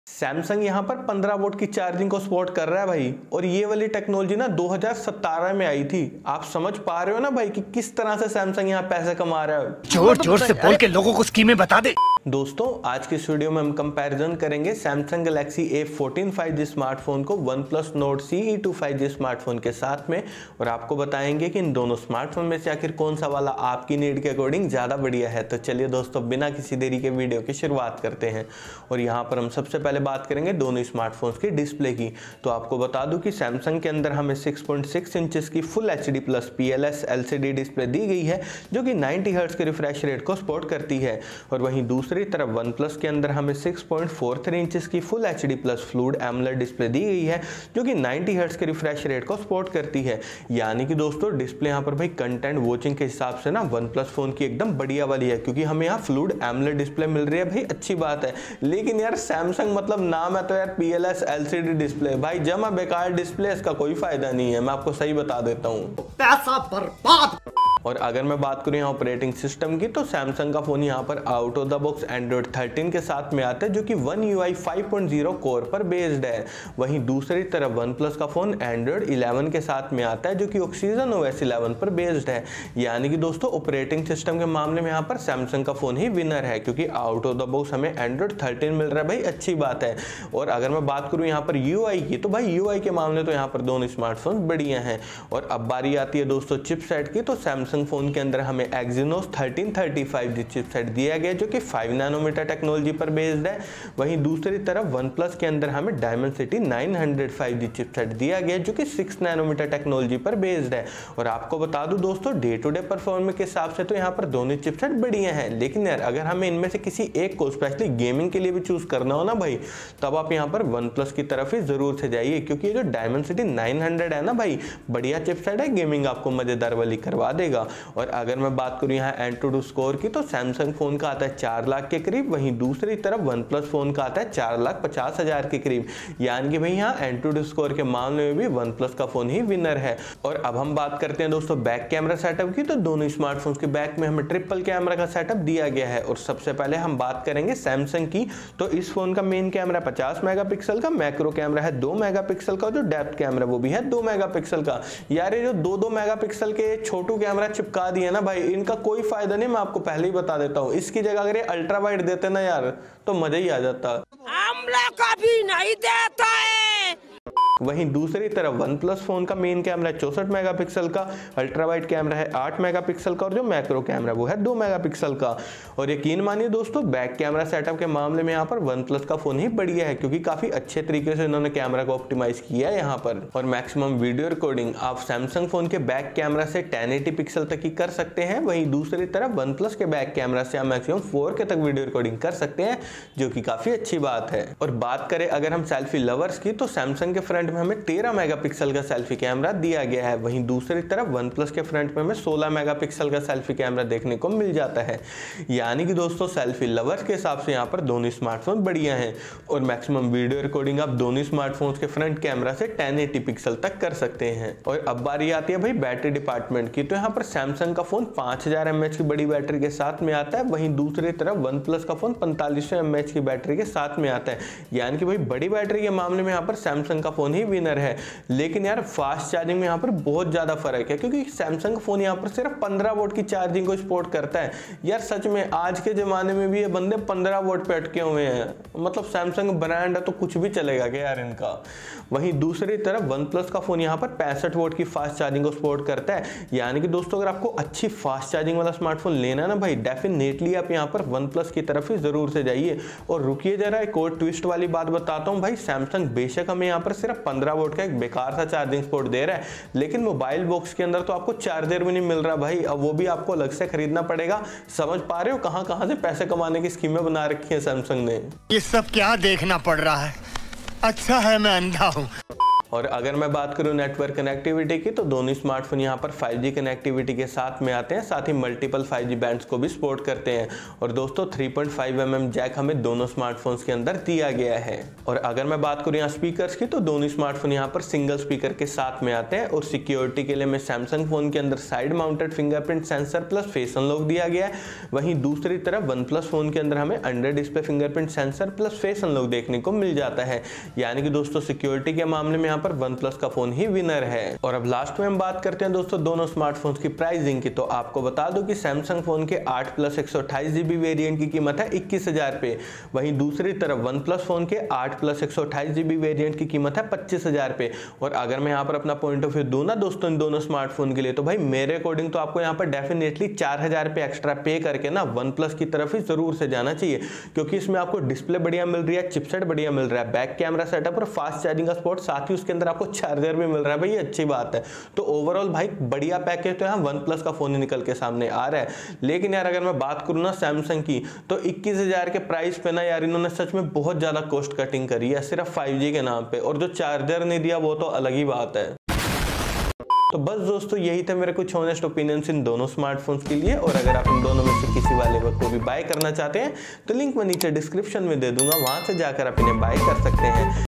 Samsung यहाँ पर 15 volt की चार्जिंग को सपोर्ट कर रहा है भाई। और ये वाली टेक्नोलॉजी ना 2017 में आई थी। आप समझ पा रहे हो ना भाई कि किस तरह से सैमसंग यहाँ पैसे कमा रहा है। जोर जोर से बोल के लोगों को स्कीमें बता दे। दोस्तों आज की इस वीडियो में हम कंपैरिजन करेंगे Samsung Galaxy A14 5G smartphone को OnePlus Nord CE2 5G smartphone के साथ में, और आपको बताएंगे कि इन दोनों स्मार्टफोन में से आखिर कौन सा वाला आपकी नीड के अकॉर्डिंग ज़्यादा बढ़िया है। तो चलिए दोस्तों बिना किसी देरी के वीडियो की शुरुआत करते हैं। और यहाँ पर हम सबसे पहले बात करेंगे दोनों स्मार्टफोन्स की डिस्प्ले की। तो आपको बता दूं कि सैमसंग के अंदर हमें 6.6 इंचेस की full HD+ PLS LCD display दी गई है जो कि 90 हर्ट्ज के रिफ्रेश रेट को सपोर्ट करती है। और वहीं दूसरी तरफ OnePlus के अंदर हमें 6.43 इंचेस की full HD+ fluid AMOLED display दी गई है जो कि 90 हर्ट्ज के रिफ्रेश रेट को सपोर्ट करती है। यानी कि दोस्तों डिस्प्ले यहाँ पर भाई कंटेंट वॉचिंग के हिसाब से ना OnePlus फोन की एकदम बढ़िया वाली है, क्योंकि हमें यहाँ फ्लूइड एमोलेड डिस्प्ले मिल रही है भाई, अच्छी बात है। लेकिन यार सैमसंग मतलब नाम है तो यार PLS LCD डिस्प्ले, भाई जमा बेकार डिस्प्ले, इसका कोई फायदा नहीं है, मैं आपको सही बता देता हूँ, पैसा बर्बाद। और अगर मैं बात करूँ यहाँ ऑपरेटिंग सिस्टम की, तो सैमसंग का फोन यहाँ पर out of the box Android 13 के साथ में आता है जो कि One UI 5.0 कोर पर बेस्ड है। वहीं दूसरी तरफ OnePlus का फोन Android 11 के साथ में आता है जो कि Oxygen OS 11 पर बेस्ड है। यानी कि दोस्तों ऑपरेटिंग सिस्टम के मामले में यहाँ पर सैमसंग का फोन ही विनर है, क्योंकि आउट ऑफ द बॉक्स हमें Android 13 मिल रहा है भाई, अच्छी बात है। और अगर मैं बात करूँ यहाँ पर UI की, तो भाई UI के मामले तो यहाँ पर दोनों स्मार्टफोन बढ़िया हैं। और अब बारी आती है दोस्तों चिपसेट की, तो सैमसंग फोन के अंदर हमें Exynos 1335G चिपसेट दिया गया जो कि 5 नैनोमीटर टेक्नोलॉजी पर बेस्ड है। वहीं दूसरी तरफ OnePlus के अंदर हमें Dimensity 905G चिपसेट दिया गया जो कि 6 नैनोमीटर टेक्नोलॉजी पर बेस्ड है। और आपको बता दूं दोस्तों डे टू डे परफॉर्मेंस के हिसाब से तो यहाँ पर दोनों चिपसेट बढ़िया हैं, लेकिन यार अगर हमें इनमें से किसी एक को स्पेशली गेमिंग के लिए भी चूज करना हो ना भाई, तब आप यहाँ पर OnePlus की तरफ ही जरूर से जाइए, क्योंकि ये जो Dimensity 900 है ना भाई, बढ़िया चिपसेट है, गेमिंग आपको मजेदार वाली करवा देगा। और अगर मैं बात करूं यहाँ एंटूडू स्कोर की, तो सैमसंग फोन का आता है 4 लाख के करीब, वहीं दूसरी तरफ OnePlus फोन का आता है 4,50,000 के करीब। यानी कि भाई यहाँ एंटूडू स्कोर के मामले में भी OnePlus का फोन ही विनर है। और अब हम बात करते हैं दोस्तों बैक कैमरा सेटअप की, तो दोनों स्मार्टफोन्स के बैक में हमें ट्रिपल कैमरा का सेटअप दिया गया है। और सबसे पहले हम बात करेंगे सैमसंग की, तो इस फोन का मेन कैमरा 50 मेगापिक्सल का, मैक्रो कैमरा है 2 मेगापिक्सल का, जो डेप्थ कैमरा वो भी है 2 मेगापिक्सल का। यार ये जो 2-2 मेगापिक्सल के छोटू कैमरा चिपका दिए ना भाई, इनका कोई फायदा नहीं, मैं आपको पहले ही बता देता हूँ। इसकी जगह अगर ये अल्ट्रा वाइड देते ना यार तो मजा ही आ जाता। हम लोग कभी नहीं देता है। वहीं दूसरी तरफ OnePlus फोन का मेन कैमरा है 64 मेगापिक्सल का, अल्ट्रा वाइड कैमरा है 8 मेगापिक्सल का, और जो मैक्रो कैमरा वो है 2 मेगापिक्सल का। और यकीन मानिए दोस्तों बैक कैमरा सेटअप के मामले में यहाँ पर OnePlus का फोन ही बढ़िया है, क्योंकि काफी अच्छे तरीके से इन्होंने कैमरा को ऑप्टिमाइज किया है यहाँ पर। और मैक्सिमम वीडियो रिकॉर्डिंग आप सैमसंग फोन के बैक कैमरा से 1080 पिक्सल तक ही कर सकते हैं। वहीं दूसरी तरफ OnePlus के बैक कैमरा से आप मैक्सिमम 4K तक वीडियो रिकॉर्डिंग कर सकते हैं, जो कि काफी अच्छी बात है। और बात करें अगर हम सेल्फी लवर्स की, तो सैमसंग के फ्रंट में हमें 13 मेगापिक्सल का सेल्फी कैमरा दिया गया है। वहीं दूसरी तरफ OnePlus के फ्रंट में हमें 16 मेगापिक्सल का सेल्फी कैमरा देखने को मिल जाता है। यानी कि दोस्तों सेल्फी लवर्स के हिसाब से यहाँ पर दोनों स्मार्टफोन बढ़िया हैं। और मैक्सिमम वीडियो रिकॉर्डिंग आप दोनों स्मार्टफोन्स के फ्रंट कैमरा से 1080 पिक्सल तक कर सकते हैं। और अब बारी आती है भाई बैटरी डिपार्टमेंट की, तो यहाँ पर सैमसंग का फोन 5000 mAh की बड़ी बैटरी के साथ में आता है। वहीं दूसरी तरफ OnePlus का फोन 4500 mAh की बैटरी के साथ में आता है। यानी कि भाई बड़ी बैटरी के मामले में यहाँ पर सैमसंग का फोन ही विनर है। लेकिन यार फास्ट चार्जिंग में यहाँ पर बहुत ज्यादा फर्क है, क्योंकि सैमसंग फोन यहाँ पर सिर्फ 15 वोल्ट की चार्जिंग को सपोर्ट करता है। यार सच में आज के जमाने में भी ये बंदे 15 वोल्ट पे अटके हुए हैं, मतलब सैमसंग ब्रांड है तो कुछ भी चलेगा क्या यार इनका। वहीं दूसरी तरफ OnePlus का फोन यहाँ पर 65 वोल्ट की फास्ट चार्जिंग को सपोर्ट करता है। यानी कि दोस्तों अगर आपको अच्छी फास्ट चार्जिंग वाला स्मार्टफोन लेना है ना भाई, डेफिनेटली आप यहाँ पर OnePlus की तरफ ही जरूर से जाइए। और रुकिए जरा, एक और ट्विस्ट वाली बात बताता हूँ भाई, सैमसंग बेशक हमें यहाँ पर सिर्फ 15 वोल्ट का एक बेकार सा चार्जिंग सपोर्ट दे रहा है, लेकिन मोबाइल बॉक्स के अंदर तो आपको चार्जर भी नहीं मिल रहा भाई, अब वो भी आपको अलग से खरीदना पड़ेगा। समझ पा रहे हो कहां कहां से पैसे कमाने की स्कीमें बना रखी है सैमसंग ने। ये सब क्या देखना पड़ रहा है, अच्छा है मैं अंधा हूँ। और अगर मैं बात करूं नेटवर्क कनेक्टिविटी की, तो दोनों स्मार्टफोन यहां पर 5G कनेक्टिविटी के साथ में आते हैं, साथ ही मल्टीपल 5G बैंड्स को भी सपोर्ट करते हैं। और दोस्तों 3.5 mm जैक हमें दोनों स्मार्टफोन्स के अंदर दिया गया है। और अगर मैं बात करूं यहाँ स्पीकर्स की, तो दोनों स्मार्टफोन यहाँ पर सिंगल स्पीकर के साथ में आते हैं। और सिक्योरिटी के लिए में सैमसंग फोन के अंदर side mounted fingerprint sensor plus face unlock दिया गया है। वहीं दूसरी तरफ वन प्लस फोन के अंदर हमें under display fingerprint sensor plus face unlock देखने को मिल जाता है। यानी कि दोस्तों सिक्योरिटी के मामले में यहाँ पर वन प्लस का फोन ही विनर है। और अब लास्ट में हम बात करते हैं दोस्तों दोनों स्मार्टफोन्स की प्राइसिंग की। तो आपको बता दूं कि सैमसंग फोन के 8+128GB वेरिएंट की कीमत है 21,000 पे। वहीं दूसरी तरफ वन प्लस फोन के 8+128GB वेरिएंट की कीमत है 25,000 पे। और अगर मैं यहाँ पर अपना पॉइंट ऑफ व्यू दूं ना दोस्तों इन दोनों स्मार्टफोन के लिए, तो भाई मेरे अकॉर्डिंग तो आपको यहाँ पर डेफिनेटली 4,000 पे एक्स्ट्रा पे करके ना वन प्लस की तरफ ही जरूर से जाना चाहिए, क्योंकि इसमें आपको डिस्प्ले बढ़िया मिल रही है, चिपसेट बढ़िया मिल रहा है, बैक कैमरा सेटअप और फास्ट चार्जिंग का सपोर्ट, साथ ही उसके अंदर आपको चार्जर भी मिल रहा है। भाई अच्छी बात है। तो ओवरऑल भाई बढ़िया पैकेज तो यहाँ वन प्लस का फोन ही निकल के सामने आ रहा है। लेकिन यार अगर मैं बात करूँ ना सैमसंग की, तो 21,000 के प्राइस पे ना यार इन्होंने सच में बहुत ज्यादा कॉस्ट कटिंग करी है सिर्फ 5G के नाम पे, और जो चार्जर नहीं दिया वो तो अलग ही बात है। तो बस दोस्तों यही था मेरे कुछ ऑनेस्ट ओपिनियंस इन दोनों स्मार्टफोन्स के लिए। और अगर आप इन दोनों में से किसी वाले को भी बाय करना चाहते हैं तो लिंक मैं नीचे डिस्क्रिप्शन में दे दूंगा, वहां से जाकर आप इन्हें बाय कर सकते हैं।